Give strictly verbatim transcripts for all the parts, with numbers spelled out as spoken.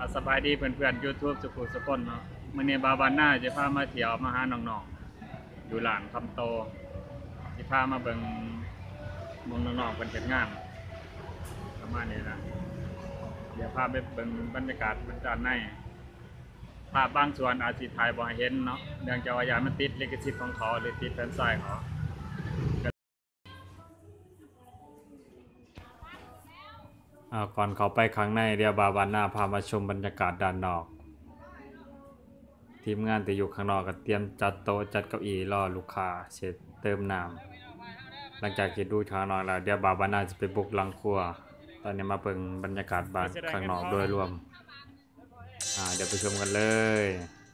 สบายดีเพื่อนๆ YouTube สุขุสุคนเนาะมื้อนี้บาบานหน้าจะพามาเที่ยวมาหาน้องๆอยู่หลานคำโตสิพามาเบิ่งมองน้องๆเพิ่นเฮ็ดงานประมาณนี้นะเดี๋ยวพาไปเบิ่งบรรยากาศบรรยากาศในภาพบางส่วนอาจสิถ่ายบ่ให้เห็นเนาะเนื่องจากว่าอย่างมันติดลิขสิทธิ์ของเขาหรือติดแฟนไซต์เขาก่อนเขาไปข้างในเดียวบาบานหน้าพามาชมบรรยากาศด้านนอกทีมงานที่อยู่ข้างนอกก็เตรียมจัดโต๊ะจัดเก้าอี้รอลูกค้าเสร็จเติมน้ำหลังจากที่ดูข้างนอกแล้วเดี๋ยวบาบานหน้าจะไปบุกหลังครัวตอนนี้มาเบิ่งบรรยากาศบ้านข้างนอกโดยรวมอ่าเดี๋ยวไปชมกันเลย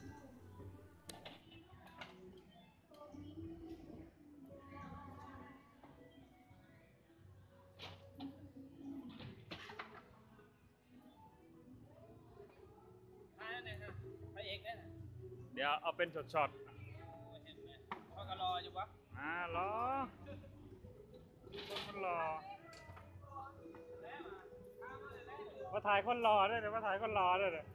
เดี๋ยวเอาเป็นช็อตๆเขาก็รออยู่ปะอ่ารอคนรอมาถ่ายคนรอด้วยเดี๋ยวมาถ่ายคนรอด้วยเดี๋ยว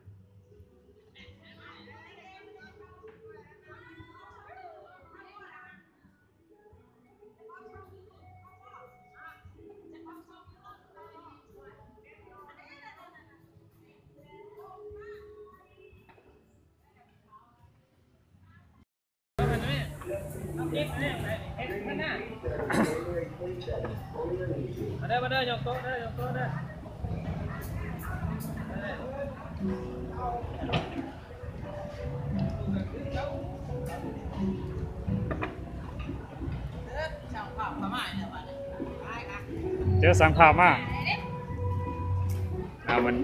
มาได้มาได้ยกโต๊ะได้ยกโต๊ะได้เจอสังภาพมาอ่ามัน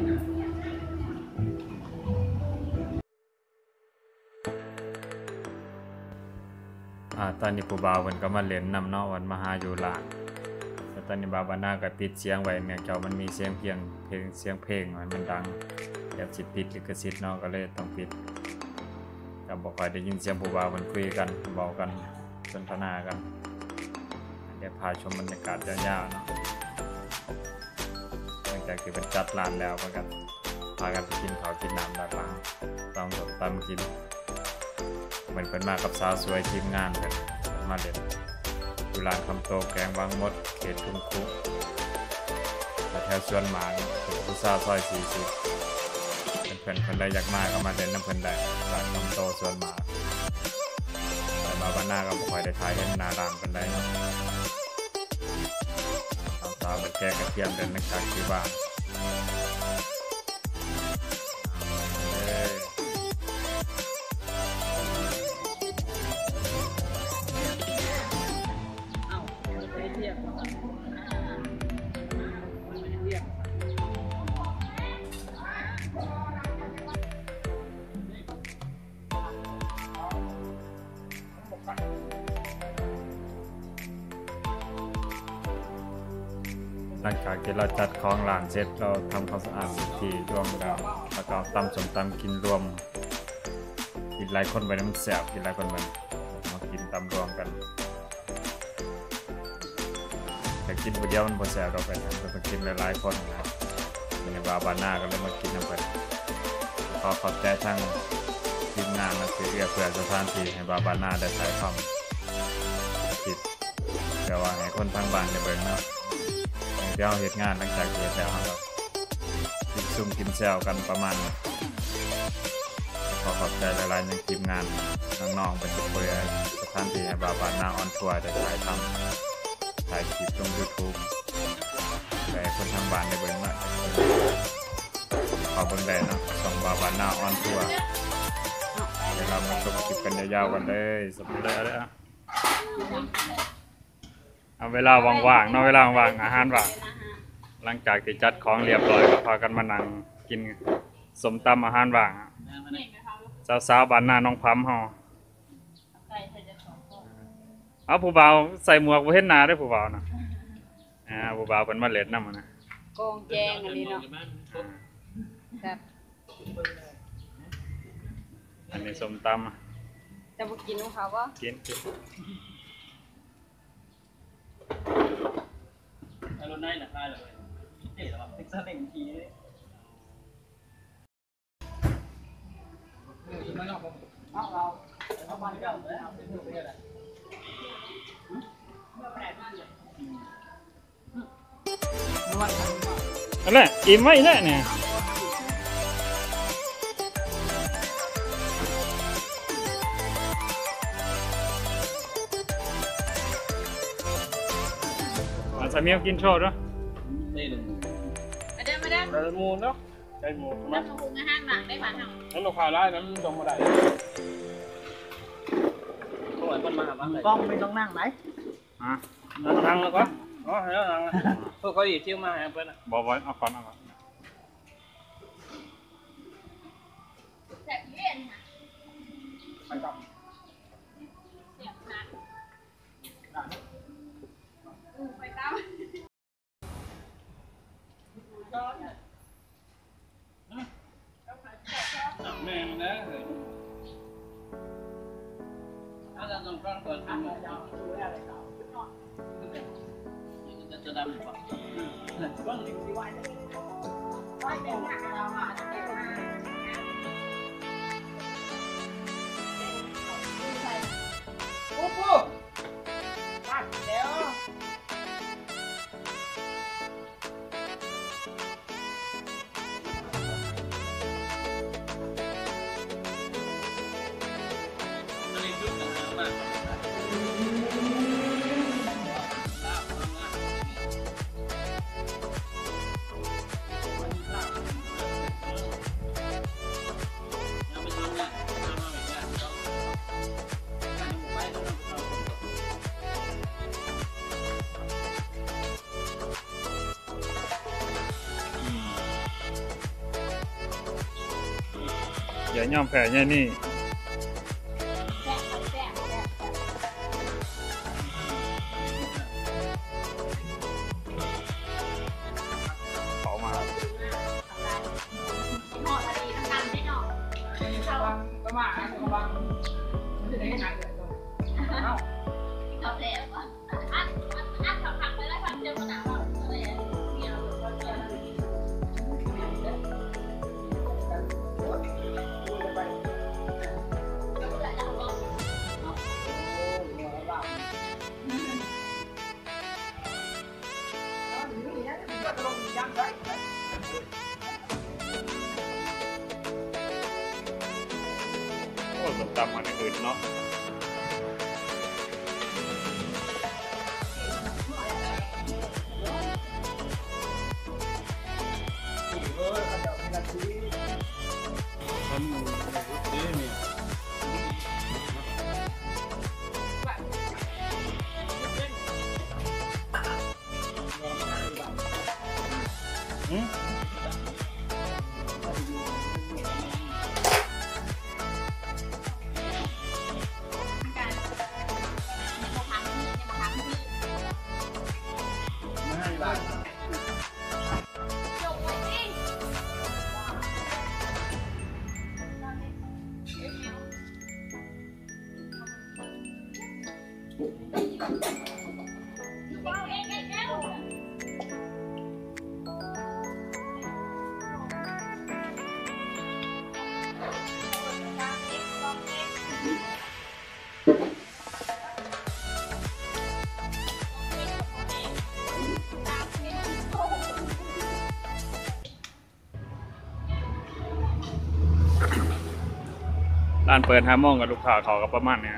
อ่าตอนนี้ผู้บ่าวเพิ่นก็มาเล่นนำเนาะวันมหาอยู่หลานแต่ตอนนี้บาบาน่าก็ปิดเสียงไว้เนี่ยเจ้ามันมีเสียงเพียงเพลงเสียงเพลงมันดังแบบสิติดลิขสิทธิ์เนาะก็เลยต้องปิดก็บ่ค่อยได้ยินเสียงผู้บ่าวเพิ่นคุยกันเว้ากันสนทนากันเดี๋ยวพาชมบรรยากาศยาวๆเนาะหลังจากที่เพิ่นจัดร้านแล้วเพิ่นก็พากันไปกินข้าวกินน้ำด้านหลังต้องสมตำกินเหมือนเป็นมากับสาวสวยทีมงานเพิ่นมาเล่นอยู่ร้านคำโตแกงบางมดเขตทุ่งคุแถวสวนหมากผู้สาวซอยสี่สิบเพิ่นเพิ่นได้อยากมาก็มาเล่นน้ำเพิ่นได้ร้านคำโตสวนหมากแต่มาบ้านหน้าก็บ่ค่อยได้ถ่ายเห็นหน้าร้านเพิ่นได้เนาะสาวๆไปแกงกระเทียมเดินในคาที่บ้านหลังจากที่เราจัดของร้านเสร็จเราทำความสะอาดสิ่งที่รวมแล้วแล้วก็ตำส้มตำกินรวมกินหลายคนไปน้ำแซ่บกินหลายคนไปมากินตำรวมกันแต่กินคนเดียวมันพอแซ่บเราไปนะเราต้องกินหลายๆคนนะครับในบาบาน่าก็เลยมากินน้ำกันขอขอบใจทั้งทีมงานและเพื่อเพื่อสถานที่ให้บาบาน่าได้ถ่ายทำคิดแต่ว่าให้คนทางบ้านได้เบิ่งเนาะเดี๋ยวเหตุงานหลังจากเกิดแล้วครับกินซุ่มกินแซวกันประมาณขอขอบใจหลายๆในทีมงานน้องๆเป็นเพื่อสถานที่ให้บาบาน่าออนทัวร์ได้ถ่ายทำถ่ายคลิปลง YouTube แต่คนทางบ้านได้เบิ่งมาขอเบิ่งได้เนาะส่งบาบาน่าออนทัวร์เดี๋ยวเรามาชมคลิปกันยาวๆกันเลยสำเร็จแล้วเอาเวลาว่างๆเนาะเวลาว่างอาหารว่างหลังจากที่จัดของเรียบร้อยก็พากันมานั่งกินสมตำอาหารว่างสาวๆบ้านนาน้องพัมเฮาเอาผู้บ่าวใส่หมวกบ่เห็นหน้าได้ผู้บ่าวนะอ่าผู้บ่าวเพิ่นมาเล่นนำนะกองแจงอันนี้เนาะครับอันนี้สมตำจะบ่กินของเขาบ่กินรถได้หนักได้เลยเอ๊ะแต่ว่าเท็กซัสเองทีนั่นแหละอิ่มไว้แน่เนี่ยสามีกินโชว์ด้วยมาเด้อมาเด้อไก่หมูเนาะไก่หมูน้ำพุงอาหารหมักได้บ้านเฮานั้นลูกค้าได้นั้นตรงมาได้กล้องไม่ต้องนั่งไหนฮะนั่งแล้วก็อ๋อแล้วนั่งพวกเขาอีกเที่ยวมาเพื่อนบอกไว้เอาก่อนเอาก่อนแซ่บเย็นค่ะไปกับเสียบนะอือไปตามแม่นะถ้าเราต้องการก่อนทำจะดำกว่าต้องรีบที่ไหวไว้เป็นหน้าเราอ่ะจะเป็นมาปุ๊บปุ๊บมาเดี๋ยวอย่าย่อมแพ้เนี่ยนี่แซ่บแซ่บแซ่บเขามาหอดอะไรน้ำตาลได้เนาะเขาก็มาก็มาไม่ได้หนักเลยเอ้าเขาแซ่บอ่ะอัดอัดอัดเขาพักไปแล้วพักเจอขนาดว่าอะไรอ่ะเกี่ยวกับเกี่ยวกับโอ้สมตำมันอื่นเนาะอืมการยังมาพักที่ยังมาพักที่ไม่ให้บ้านจบไว้สิว้าวเอ็งเอ็งเอ็งร้านเปิดห้าโมงกับลูกค้าเขาก็ประมาณเนี้ย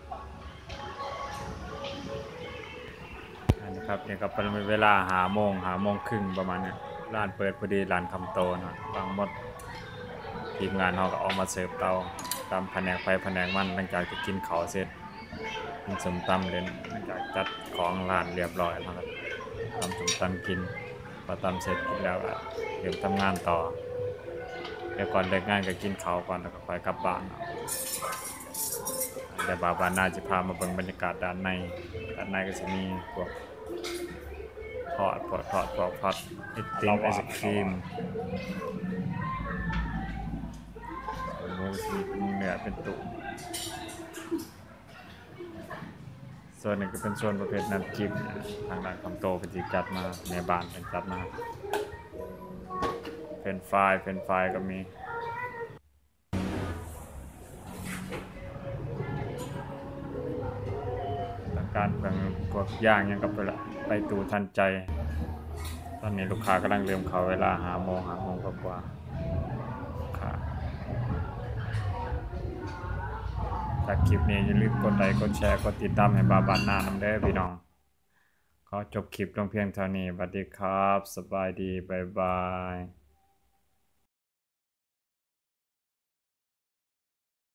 อันนี้ครับนี่ก็เป็นเวลาหาโมงหาโมงครึ่งประมาณเนี้ยร้านเปิดพอดีร้านคำโตนะบางมดทีมงานเขาก็ออกมาเสิร์ฟเตาตามแผนกไปแผนกมันหลังจากจะกินข้าวเสร็จกินสมตำเล่นหลังจากจัดของร้านเรียบร้อยแล้วครับทำสมตำกินพอตำเสร็จกินแล้วก็เริ่มทำงานต่อเดี๋ยวก่อนเลิกงานก็กินข้าวก่อนแล้วก็ค่อยกลับบ้านเอาเดี๋ยวบาบาน่าจะพามาเบิ่งบรรยากาศด้านในด้านในก็จะมีพวกทอดพวกทอดพวกพัดไอติมไอศครีมหมูสีเป็นเนื้อเป็นตุ่มส่วนหนึงก็เป็นส่วนประเภทน้ำจิ้มนะทางด้านคำโตเป็นที่จัดมาในบ้านเป็นจัดมาเป็นไฟล์เป็นไฟล์ก็มีการเพิ่งพวกย่างยังก็ไปละไปตูทันใจ ตอนนี้ลูกค้ากำลังเริ่มเข้าเวลาหาโมงหาโมงกว่าๆค่ะจากคลิปนี้อย่าลืมกดไลค์กดแชร์กดติดตามให้บาบานหน้านำเด้อพี่น้องขอจบคลิปลงเพียงเท่านี้สวัสดีครับสบายดีบ๊ายบาย